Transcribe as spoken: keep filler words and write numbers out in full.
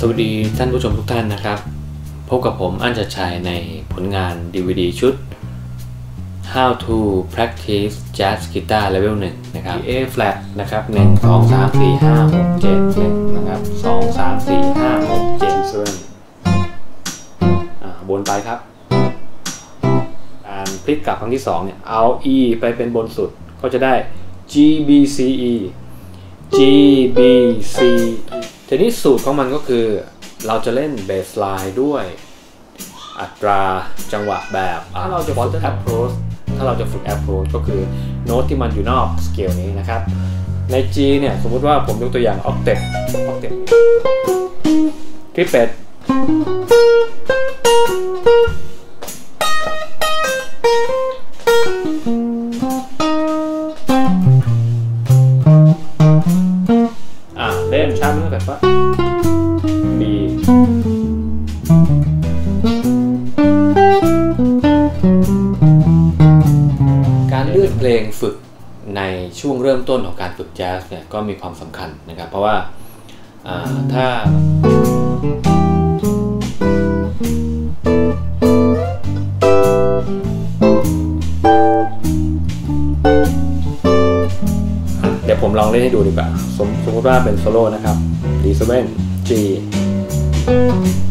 วัสดีท่านผู้ชมทุกท่านนะครับพบกับผมอั้นชัดชัยในผลงาน ดี วี ดี ชุด How to Practice Jazz Guitar Level หนึ่งนะครับ A flat นะครับหนึ่ง สอง สาม สี่ ห้า หก เจ็ด หนึ่งนะครับสอง สาม สี่ ห้า หก เจ็ดส่วนบนไปครับการพลิกกลับครั้งที่สองเนี่ยเอา E ไปเป็นบนสุดก็จะได้ G B C E G B C E ทีนี้สูตรของมันก็คือเราจะเล่นเบสไลน์ด้วยอัตราจังหวะแบบถ้าเราจะฝึก approach ถ้าเราจะฝึก approach ก็คือโน้ตที่มันอยู่นอกสเกลนี้นะครับใน G เนี่ยสมมุติว่าผมยกตัวอย่าง octave octave ทริปเป็ดเล่นช้าไม่ต้องแบบว่า B การเลือกเพลงฝึกในช่วงเริ่มต้นของการฝึกแจ๊สเนี่ยก็มีความสำคัญนะครับเพราะว่าถ้าเดี๋ยวผมลองเล่นให้ดูดีกว่าสมสมมติว่าเป็นโซโล่นะครับ ดี เซเว่น G